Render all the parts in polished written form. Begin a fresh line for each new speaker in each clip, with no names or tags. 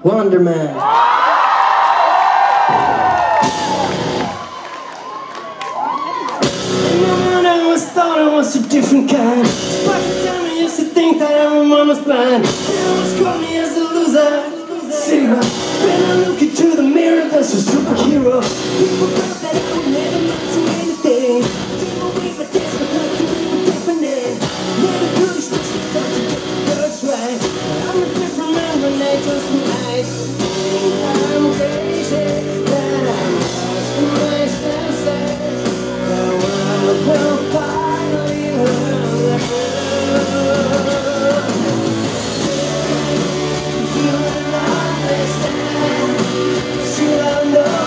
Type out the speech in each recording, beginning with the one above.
Wonder Man. And I always thought I was a different kind. Back in time I used to think that everyone was blind. They always called me as a loser. Zero. When I look into the mirror, there's a superhero. People thought that I would never amount to anything. People wait for this, but not to be different. Never could expect myself to get the words right. I'm a different man when they just night. I'm crazy that I'm lost in my senses. The world will finally learn that you will understand. Still I know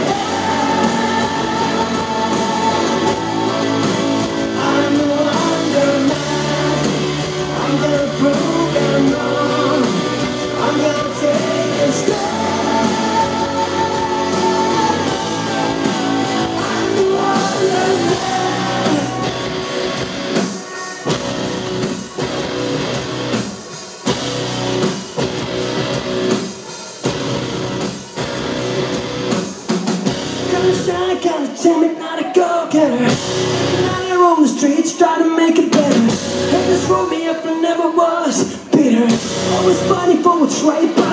I'm the Wonder Man. I'm gonna prove them wrong. I'm gonna take a step. I'm the Wonder Man. Kinda shy, kinda timid, not a go-getter. Out here on the streets, trying to make it better. Haters wrote me up and never was bitter. Always fighting for what's right.